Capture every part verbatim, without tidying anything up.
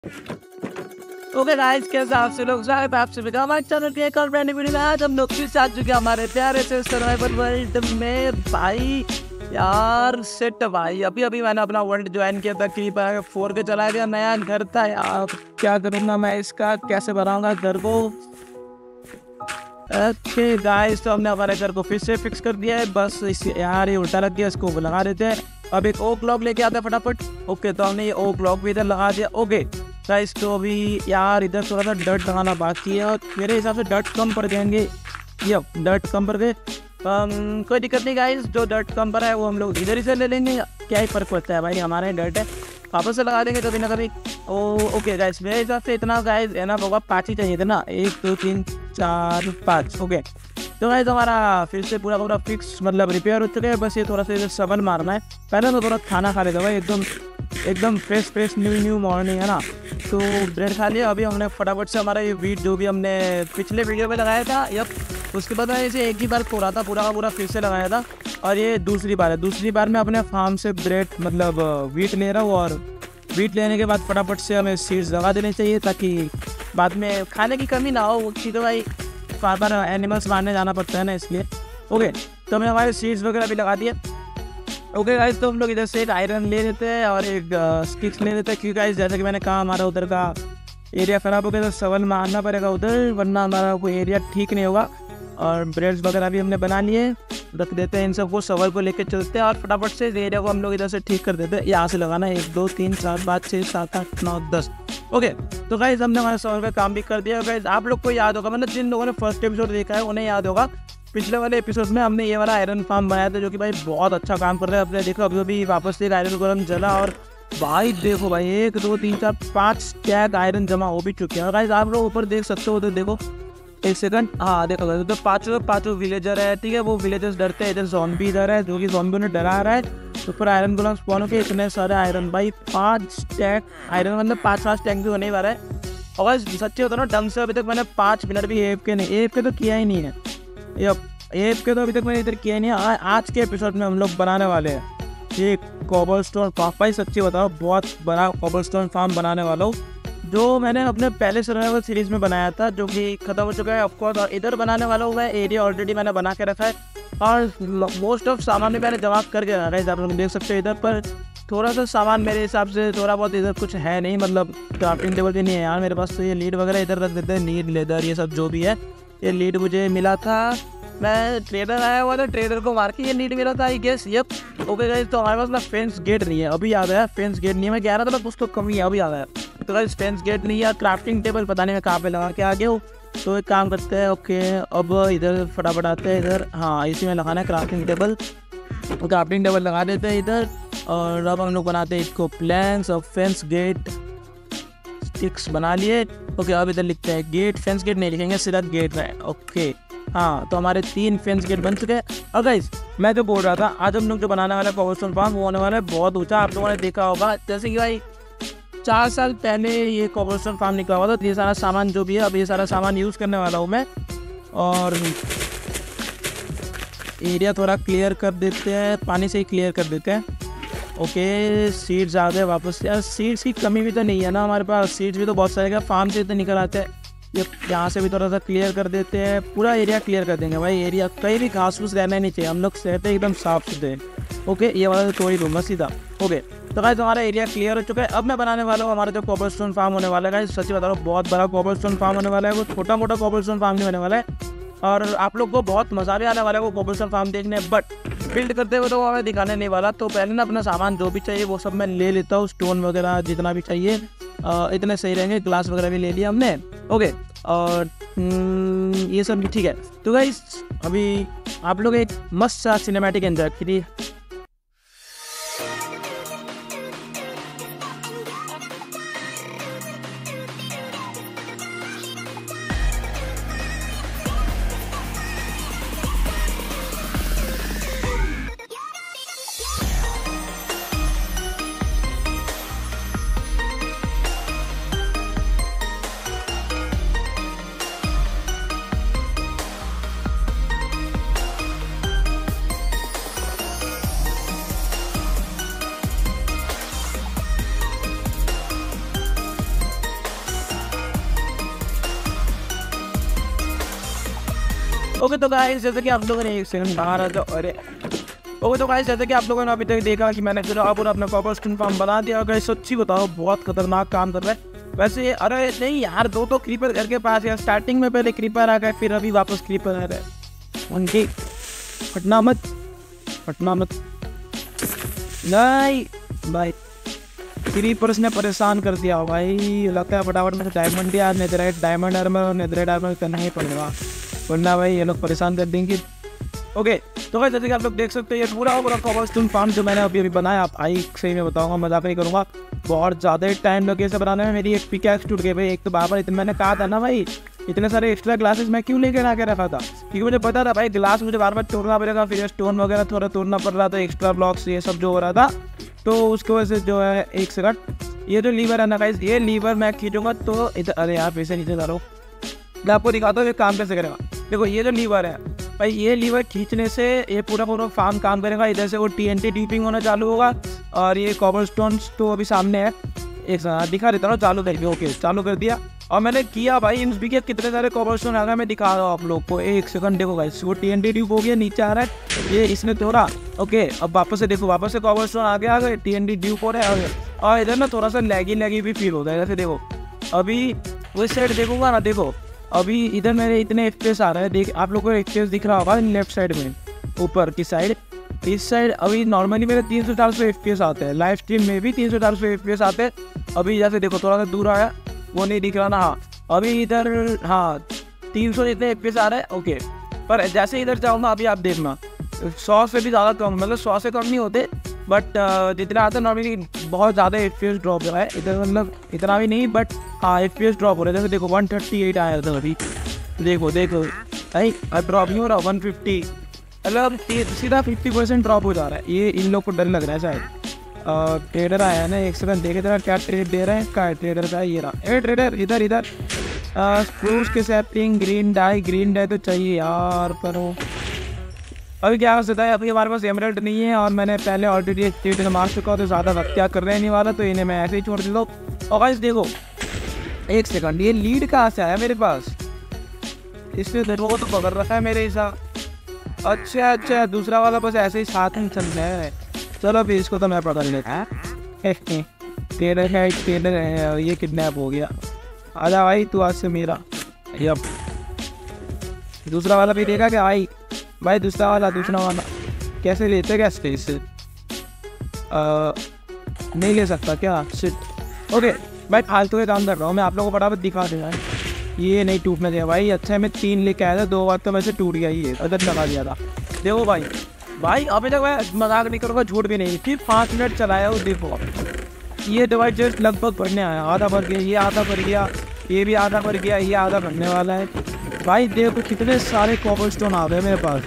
Okay guys, कैसे आप से लोग स्वागत है आपसे भी हमारे चैनल के एक और ब्रांड वीडियो में। आज हम लोग फिर से आ चुके हैं हमारे प्यारे से सर्वाइवल वर्ल्ड में। भाई यार सेट भाई, अभी अभी मैंने अपना वर्ल्ड ज्वाइन किया था। क्रीपर फोर के चलाया गया, नया घर था यार। क्या करूँगा मैं इसका, कैसे बनाऊंगा घर को। ओके गाइस, तो हमने हमारे घर को फिर से फिक्स कर दिया है। बस इस यार ये उल्टा लग गया, इसको लगा देते हैं। अब एक ओ क्लॉक लेके आते हैं फटाफट। ओके, तो हमने ये ओ क्लॉक भी इधर लगा दिया। ओके गाइस, तो अभी यार इधर थोड़ा सा डर्ट लगाना बाकी है और मेरे हिसाब से डर्ट कम पड़ जाएंगे। ये डर्ट कम पड़ गए, um, कोई दिक्कत नहीं गाइस। जो डर्ट कम पड़ा है वो हम लोग इधर ही से ले लेंगे। क्या ही फर्क पड़ता है भाई, हमारे डर्ट है, वापस से लगा देंगे कभी ना कभी। ओ ओके गाइस, मेरे हिसाब से इतना गाइस है ना, होगा पाँच ही चाहिए थे ना, एक दो तीन चार पाँच। ओके तो गाइस हमारा फिर से पूरा पूरा फिक्स मतलब रिपेयर हो चुका है। बस ये थोड़ा सा इधर सबल मारना है। पहले तो थोड़ा खाना खा लेता भाई, एकदम एकदम fresh fresh new new morning है ना। तो ब्रेड खा लिया। अभी हमने फटाफट से हमारा ये वीट जो भी हमने पिछले वीडियो में लगाया था, यप उसके बाद मैं इसे एक ही बार तोड़ा था, पूरा का पूरा फिर से लगाया था। और ये दूसरी बार है, दूसरी बार मैं अपने फार्म से ब्रेड मतलब वीट ले रहा हूँ। और वीट लेने के बाद फटाफट से हमें सीड्स लगा देने चाहिए ताकि बाद में खाने की कमी ना हो। क्योंकि तो भाई बार बार एनिमल्स मारने जाना पड़ता है ना, इसलिए। ओके तो हमने हमारे सीड्स वगैरह भी लगा दिए। ओके गाइस, तो हम लोग इधर से एक आयरन ले लेते हैं और एक स्टिक्स ले लेते हैं। क्योंकि गाइस जैसे कि मैंने कहा, हमारा उधर का एरिया ख़राब हो गया, तो सवन मारना पड़ेगा उधर, वरना हमारा कोई एरिया ठीक नहीं होगा। और ब्रेड्स वगैरह भी हमने बना लिए, रख देते हैं इन सबको। सवल को लेके चलते हैं और फटाफट से एरिया को हम लोग इधर से ठीक कर देते हैं। यहाँ से लगाना है एक दो तीन चार पाँच छः सात आठ नौ दस। ओके तो गाइस हमने हमारे सवल का काम भी कर दिया। गाइस आप लोग को याद होगा, मतलब जिन लोगों ने फर्स्ट एपिसोड देखा है उन्हें याद होगा, पिछले वाले एपिसोड में हमने ये वाला आयरन फार्म बनाया था, जो कि भाई बहुत अच्छा काम कर रहा है। अपने देखो अभी अभी वापस से एक आयरन गोलम जला और भाई देखो भाई एक दो तीन चार पाँच स्टैक आयरन जमा हो भी चुके हैं। और गाइस आप लोग ऊपर देख सकते हो, तो देखो एक सेकंड, हाँ देखो तो पाँचों पाँचों विलेजर है, ठीक है। वो विलेजर्स डरते हैं, इधर जॉम्बी इधर है जो कि जॉम्बी उन्हें डरा रहा है। तो ऊपर आयरन गोलम स्पॉन के इतने सारे आयरन, भाई पाँच स्टैक आयरन, मतलब पाँच पाँच स्टैक भी होने ही वाला है। और सच्चे होता ना ढंग से, अभी तक मैंने पाँच मिनट भी एफ के नहीं एफ के तो किया ही नहीं है। ये एफ के तो अभी तक मैंने इधर किया नहीं है। आज के एपिसोड में हम लोग बनाने वाले हैं ये कोबलस्टोन फार्म। भाई सच्ची बताओ, बहुत बड़ा कोबलस्टोन फार्म बनाने वाला हूँ, जो मैंने अपने पहले सर्वाइवल सीरीज में बनाया था, जो कि खत्म हो चुका है ऑफकोर्स। और इधर बनाने वाला हूँ मैं, एरिया ऑलरेडी मैंने बना के रखा है और मोस्ट ऑफ सामान भी मैंने जमा करके रखा है। आप लोग देख सकते हो इधर पर थोड़ा सा सामान मेरे हिसाब से थोड़ा बहुत इधर कुछ है नहीं, मतलब क्राफ्टिंग टेबल भी नहीं है यार मेरे पास। तो ये लीड वगैरह इधर रख देते हैं, नीड लेदर ये सब जो भी है। ये लीड मुझे मिला था, मैं ट्रेडर आया हुआ था, ट्रेडर को मार के ये नीड मिला था I guess. Yup okay guys, तो हमारे पास ना फेंस गेट नहीं है, अभी याद आया फेंस गेट नहीं है। मैं कह रहा था कुछ तो कमी है, अभी याद आया। तो गाइस फेंस गेट नहीं है, क्राफ्टिंग टेबल पता नहीं मैं कहाँ पे लगा के आ गया हूँ। तो एक काम करते हैं, ओके अब इधर फटाफट आते हैं इधर, हाँ इसी में लगाना है क्राफ्टिंग टेबल। क्राफ्टिंग टेबल लगा देते हैं इधर। और अब हम लोग बनाते हैं इसको प्लैंक्स और फेंस गेट स्टिक्स बना लिए। ओके अब इधर लिखते हैं गेट, फेंस गेट नहीं लिखेंगे, सीधा गेट है। ओके हाँ, तो हमारे तीन फेंस गेट बन चुके हैं। और गाइस मैं जो बोल रहा था, आज हम लोग जो बनाने वाला है कोबलस्टोन फार्म, वो होने वाला है बहुत ऊंचा। आप लोगों ने देखा होगा, जैसे कि भाई चार साल पहले ये कोबलस्टोन फार्म निकला हुआ था। तो ये सारा सामान जो भी है, अब ये सारा सामान यूज़ करने वाला हूँ मैं। और एरिया थोड़ा क्लियर कर देते हैं, पानी से ही क्लियर कर देते हैं। ओके सीड्स आ गए वापस। यार सीड्स की कमी भी तो नहीं है ना हमारे पास, सीड्स भी तो बहुत सारे फार्म से तो निकल आते हैं। ये यहाँ से भी थोड़ा सा क्लियर कर देते हैं, पूरा एरिया क्लियर कर देंगे भाई। एरिया कहीं भी घास फूस रहना नहीं चाहिए, हम लोग रहते हैं एकदम साफ सुथरे। ओके ये वाला तो थोड़ी दूंगा सीधा। ओके तो गाइस हमारा एरिया क्लियर हो चुका है। अब मैं बनाने वाला हूँ हमारा जो कोबलस्टोन फार्म होने वाला है। गाइस सच्ची बता रहा हूँ, बहुत बड़ा कोबलस्टोन फार्म होने वाला है, वो छोटा मोटा कोबलस्टोन फार्म नहीं होने वाला है। और आप लोग को बहुत मजा भी आने वाला है वो कोबलस्टोन फार्म देखने। बट बिल्ड करते हुए तो वो हमें दिखाने नहीं वाला। तो पहले ना अपना सामान जो भी चाहिए वो सब मैं ले लेता हूँ, स्टोन वगैरह जितना भी चाहिए, आ, इतने सही रहेंगे। ग्लास वगैरह भी ले लिया हमने। ओके और ये सब भी ठीक है। तो गाइस अभी आप लोग एक मस्त सा सिनेमैटिक एंजॉय कीजिए। ओके तो गाइस जैसे कि आप लोगों ने एक सेकंड बाहर आ जाओ। अरे ओके तो गाइस जैसे कि आप लोगों ने अभी तक देखा कि मैंने पूरा पूरा अपना कॉबलस्टोन फार्म बना दिया। और गाइस सच्ची बताओ बहुत खतरनाक काम कर रहा है वैसे। अरे नहीं यार, दो तो क्रीपर घर के पास है। स्टार्टिंग में पहले क्रीपर आ गए, फिर अभी वापस क्रीपर आ रहा है। उनकी फटना मत, फटना मत नहीं भाई, क्रीपर्स ने परेशान कर दिया भाई। लगता है फटाफट में डायमंड यार, नेदराइट डायमंड आर्मर और नेदराइट आर्मर करना ही पड़ेगा, वरना भाई ये लोग परेशान कर देंगे। ओके तो भाई जैसे कि आप लोग देख सकते हैं ये पूरा पूरा कॉबलस्टोन फार्म जो मैंने अभी अभी बनाया, आप आई सही में बताऊंगा, मजाक नहीं करूँगा। बहुत ज़्यादा टाइम लगे इसे बनाने में। मेरी एक पिकैक्स टूट गई भाई। एक तो बार इतने मैंने कहा था ना भाई, इतने सारे एक्स्ट्रा ग्लासेस मैं क्यों लेकर आके रखा था, क्योंकि मुझे पता था भाई ग्लास मुझे बार बार तोड़ना पड़ेगा, फिर स्टोन वगैरह थोड़ा तोड़ना पड़ रहा था, एक्स्ट्रा ब्लॉक्स ये सब जो हो रहा था। तो उसकी वजह से जो है एक सेकंड, ये जो लीवर है ना गाइस, ये लीवर मैं खींचूंगा तो इधर, अरे यार फिर से नीचे जा रहा हूँ, मैं आपको दिखाता हूँ ये काम कैसे करेगा। देखो ये जो लीवर है भाई, ये लीवर खींचने से ये पूरा पूरा फार्म काम करेगा। इधर से वो टीएनटी डीपिंग होना चालू होगा। और ये कॉबलस्टोन्स तो अभी सामने है, एक दिखा देता हूँ, चालू कर दिया। ओके चालू कर दिया और मैंने किया भाई इन भी कितने सारे कॉबलस्टोन आ गए, मैं दिखा रहा हूँ आप लोग को। एक सेकंड देखो गाइस, वो टीएनटी ट्यूब हो गया, नीचे आ रहा है, ये इसने तोड़ा। ओके अब वापस से देखो, वापस से कॉबलस्टोन आ गया, आ गए टीएनटी ट्यूब हो रहा है। और इधर ना थोड़ा सा लैगी लैगी भी फील होता है। जैसे देखो अभी वो साइड देखूंगा ना, देखो अभी इधर मेरे इतने एफपीएस आ रहा है। देख आप लोगों को एफपीएस दिख रहा होगा लेफ्ट साइड में, ऊपर की साइड, इस साइड अभी नॉर्मली मेरे तीन सौ चार सौ एफपीएस आते हैं, लाइव स्ट्रीम में भी तीन सौ चार सौ एफपीएस आते हैं। अभी जैसे देखो थोड़ा सा दूर आया, वो नहीं दिख रहा ना, हाँ अभी इधर हाँ तीन सौ इतने एफपीएस आ रहा है। ओके पर जैसे इधर जाऊँगा अभी आप देखना सौ से भी ज़्यादा कम, मतलब सौ से कम नहीं होते, बट जितना आता है नॉर्मली बहुत ज़्यादा एफपीएस ड्रॉप हो रहा है इधर, मतलब इतना भी नहीं बट हाँ एफपीएस ड्रॉप हो रहा है। जैसे देखो वन थर्टी एट आया था अभी, देखो देखो भाई ड्रॉप नहीं हो रहा, वन फिफ्टी, मतलब सीधा फिफ्टी परसेंट ड्रॉप हो जा रहा है। ये इन लोग को डर लग रहा है शायद। ट्रेडर आया है ना, एक सेकंड देखे जरा क्या ट्रेड दे रहे हैं, क्या ट्रेडर का ये रहा। ए ट्रेडर इधर इधर, स्प्रूस के sapling, green dye, green dye तो चाहिए यार, पर वो अभी क्या हो सकता है, अभी हमारे पास एमरल्ड नहीं है और मैंने पहले ऑलरेडी एक ट्रेडर मार चुका हूँ, तो ज़्यादा वक्त क्या कर रहे नहीं वाला, तो इन्हें मैं ऐसे ही छोड़ देता हूँ। और गाइस देखो एक सेकंड, ये लीड कहाँ से आया मेरे पास, इसने देखो तो पकड़ रखा है मेरे हिसाब। अच्छा अच्छा दूसरा वाला बस ऐसे ही साथ में चल रहा है। चलो अभी इसको तो मैं पकड़ लेता है। ट्रेडर है, ट्रेडर है, ये किडनैप हो गया। आजा भाई तू आज से मेरा। यप दूसरा वाला भी देखा क्या भाई, भाई दूसरा वाला दूसरा वाला कैसे लेते क्या स्पेस से, नहीं ले सकता क्या, सिट। ओके भाई फालतू के काम कर रहा हूँ मैं, आप लोगों को फटाफट दिखा दे भाई। ये नहीं टूटने दिया भाई, अच्छा है मैं तीन लेके आया था, दो बार तो वैसे टूट गया, ये अदर लगा दिया था। देखो भाई भाई अभी तक मैं मजाक नहीं करूँगा, झूठ भी नहीं, फिर पाँच मिनट चलाया वो। देखो ये डिवाइस जस्ट लगभग भरने आया, आधा भर गया, ये आधा भर गया, ये भी आधा भर गया, ये आधा भरने वाला है। भाई देखो कितने सारे कॉबलस्टोन आ गए मेरे पास,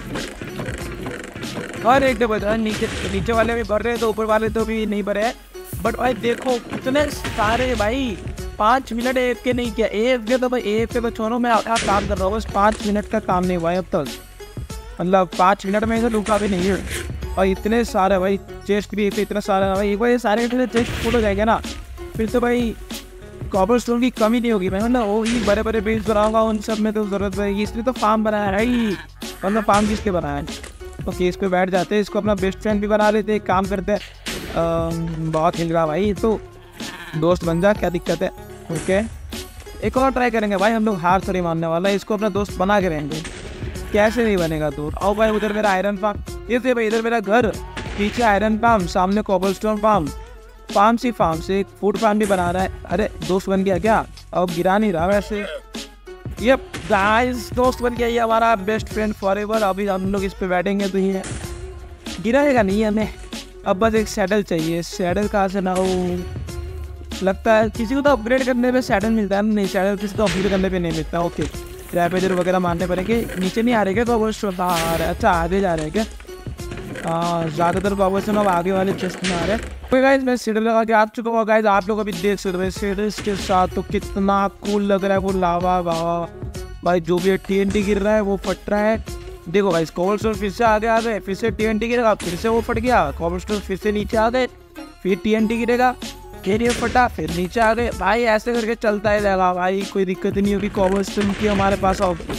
हर एक डे बता, नीचे नीचे वाले भी भर रहे हैं तो ऊपर वाले तो भी नहीं भरे हैं, बट भाई देखो कितने सारे। भाई पाँच मिनट एफ के नहीं किया, एफ के तो भाई एफ के तो छोड़ो, मैं आप काम कर रहा हूँ, बस पाँच मिनट का काम नहीं हुआ है अब तक, मतलब पाँच मिनट में इसे रुका भी नहीं है। और इतने सारे भाई चेस्ट भी इतना सारा भाई, एक बार ये सारे चेस्ट फुल हो जाएगा ना, फिर तो भाई कॉबलस्टोन की कमी नहीं होगी। मैं मतलब वो ही बड़े बड़े बिल्ड्स बनाऊंगा, उन सब में तो ज़रूरत पड़ेगी, इसलिए तो फार्म बनाया है ही, मतलब फार्म किसके बनाया है। ओके इस पे बैठ जाते हैं, इसको अपना बेस्ट फ्रेंड भी बना लेते, एक काम करते हैं, बहुत हिल रहा भाई, तो दोस्त बन जा, क्या दिक्कत है। ओके एक और ट्राई करेंगे भाई, हम लोग हार थोड़ी मानने वाला है, इसको अपना दोस्त बना के रहेंगे, कैसे नहीं बनेगा दोस्त। आओ भाई उधर मेरा आयरन फार्म, ये थे भाई इधर मेरा घर, पीछे आयरन फार्म, सामने कॉबलस्टोन फार्म, फार्म सी फार्म से एक फूड फार्म भी बना रहा है। अरे दोस्त बन गया क्या, अब गिरा नहीं रहा वैसे। ये गाइस दोस्त बन गया, ये हमारा बेस्ट फ्रेंड फॉरएवर। अभी हम लोग इस पे बैठेंगे तो ये गिराएगा नहीं हमें। अब बस एक सैडल चाहिए, सैडल कहाँ से ना हो, लगता है किसी को तो अपग्रेड करने पे सैडल मिलता है, नहीं सैडल किसी को अपग्रेड करने पे नहीं मिलता। ओके रैपेजर वगैरह मारने पड़ेंगे, नीचे नहीं आ रहे क्या कॉबलस्टोन, आ रहे, अच्छा आगे जा रहे हैं क्या, हाँ ज़्यादातर कॉबलस्टोन अब आगे वाले चेस्ट में आ रहे हैं। कोई गाइस मैं सीडर लगा के आ चुका हूँ गाइस, आप लोग अभी देख सकते हो सीडर्स के साथ तो कितना कूल लग रहा है वो लावा वावा भाई, जो भी टीएनटी गिर रहा है वो फट रहा है। देखो गाइस कॉबलस्टोन फिर से आगे आ गए, फिर से टीएनटी गिरेगा, फिर से वो फट गया, कॉबलस्टोन फिर से नीचे आ गए, फिर टीएनटी गिरेगा, फिर ये फटा, फिर नीचे आ गए भाई, ऐसे करके चलता ही रहेगा भाई, कोई दिक्कत नहीं होगी। कॉबलस्टोन की हमारे पास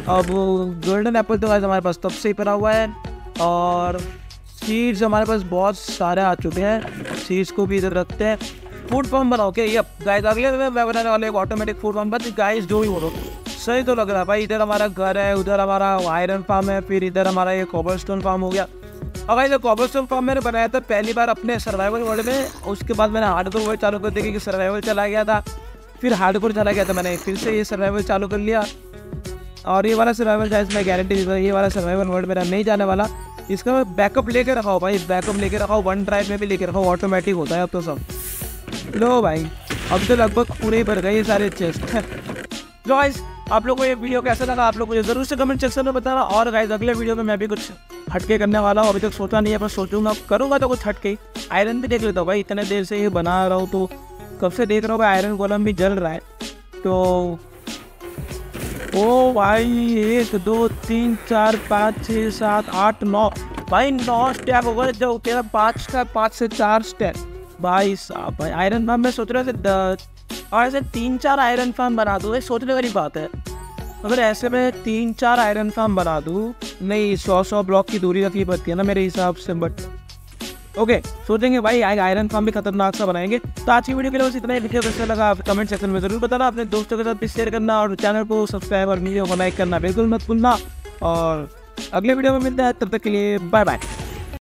अब गोल्डन एप्पल तो गाइस हमारे पास तब से ही पड़ा हुआ है, और सीड्स हमारे पास बहुत सारे आ चुके हैं। सीड्स को भी इधर रखते हैं। फूड फार्म बनाओ के ये गाइस, अगले में मैं बनाने वाले एक automatic food farm. But guys जो ही बोलो सही तो लग रहा है भाई। इधर हमारा घर है, उधर हमारा आयरन फार्म है, फिर इधर हमारा ये कॉबलस्टोन फार्म हो गया। और गाइस ये कॉबलस्टोन फार्म मैंने बनाया था पहली बार अपने सर्वाइवल वर्ल्ड में। उसके बाद मैंने हार्डकोर वर्ल्ड चालू कर दिया कि सर्वाइवल चला गया था, फिर हार्डकोर चला गया था, मैंने फिर से ये सर्वाइवल चालू कर लिया। और ये वाला सर्वाइवल गाइस मैं गारंटी देता हूँ ये वाला सर्वाइवल वर्ल्ड मेरा नहीं जाने वाला। इसका मैं बैकअप लेके रखा हूँ भाई, बैकअप लेके रखा हूँ, वन ड्राइव में भी लेके रखा हूँ, ऑटोमेटिक होता है अब तो सब। लो भाई अब तो लगभग पूरे ही भर गए ये सारे चेस्ट। लो गाइस आप लोगों को ये वीडियो कैसा लगा आप लोग मुझे ज़रूर से कमेंट सेक्शन में बताना। और गाइस अगले वीडियो में मैं भी कुछ हटके करने वाला हूँ, अभी तक सोचा नहीं है, पर सोचूंगा करूँगा तो कुछ हटके। आयरन भी देख लेता हूँ भाई, इतने देर से ये बना रहा हूँ तो कब से देख रहा हूँ भाई, आयरन गोलम भी जल रहा है। तो ओ भाई एक दो तीन चार पाँच छः सात आठ नौ भाई नौ स्टेप हो गए। जो तेरा पाँच का पाँच से चार स्टेप भाई साहब। भाई आयरन फार्म में सोच रहे थे और ऐसे तीन चार आयरन फार्म बना दूँ, ये सोचने वाली बात है। अगर ऐसे में तीन चार आयरन फार्म बना दूँ, नहीं सौ सौ ब्लॉक की दूरी रखनी पड़ती है ना मेरे हिसाब से। बट ओके सोचेंगे भाई आयरन फार्म भी खतरनाक सा बनाएंगे। तो आज की वीडियो के लिए बस इतना ही। वीडियो कैसा लगा आप कमेंट सेक्शन में ज़रूर बताना, अपने दोस्तों के साथ भी शेयर करना, और चैनल को सब्सक्राइब और वीडियो को लाइक करना बिल्कुल मत भूलना। और अगले वीडियो में मिलते हैं, तब तक के लिए बाय बाय।